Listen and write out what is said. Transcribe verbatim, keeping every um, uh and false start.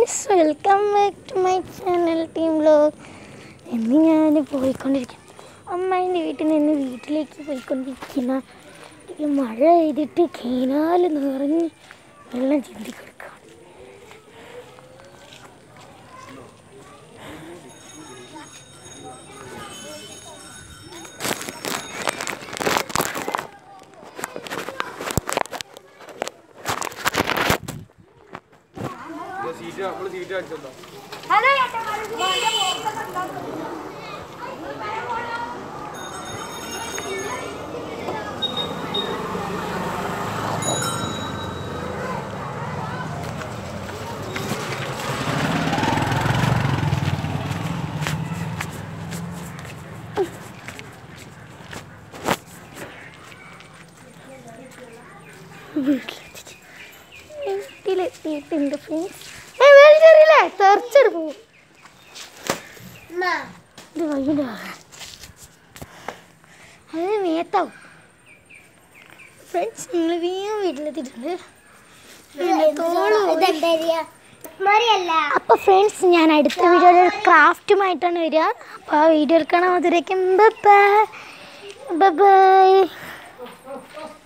Friends, welcome back to my channel team vlog. ഇന്ന് ഞാൻ പോയിക്കൊണ്ടിരിക്കുന്നു അമ്മേൻ്റെ വീട്ടിൽ നിന്ന് വീട്ടിലേക്ക് പോയിക്കൊണ്ടിരിക്കുന്ന ഈ മഴ പെയ്തിട്ട് കീനാൽ നിറഞ്ഞ് വെള്ളം ചിന്തി കിടക്കുകയാണ്. വീട്ടിലെത്തിയിട്ടുണ്ട് ഫ്രണ്ട്സ്. ചെറിയില്ലേ തെറിച്ചെടു പോകും. ഇത് വൈകിട്ട് അത് മേത്താവും. ഫ്രണ്ട്സ്, നിങ്ങൾ വീണ്ടും വീട്ടിലെത്തിയിട്ടുണ്ട്. അപ്പോൾ ഫ്രണ്ട്സ്, ഞാൻ അടുത്ത വീഡിയോയിൽ ക്രാഫ്റ്റുമായിട്ടാണ് വരിക. അപ്പോൾ ആ വീഡിയോ കാണാൻ അതിലേക്കും ബൈ ബൈ.